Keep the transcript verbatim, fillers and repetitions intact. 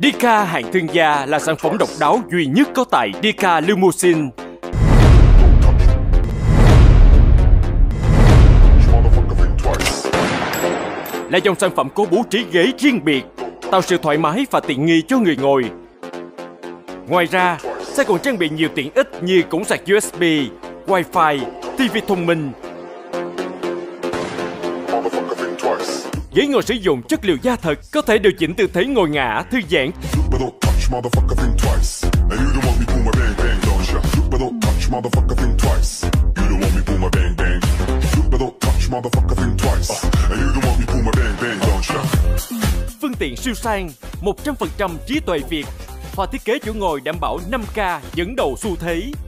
Dika hạng thương gia là sản phẩm độc đáo duy nhất có tại Dika Limousine. Là dòng sản phẩm có bố trí ghế riêng biệt, tạo sự thoải mái và tiện nghi cho người ngồi. Ngoài ra, xe còn trang bị nhiều tiện ích như cổng sạc u ét bê, Wi-Fi, ti vi thông minh. Ghế ngồi sử dụng chất liệu da thật, có thể điều chỉnh tư thế ngồi ngả, thư giãn. Phương tiện siêu sang, một trăm phần trăm trí tuệ Việt và thiết kế chỗ ngồi đảm bảo năm K dẫn đầu xu thế.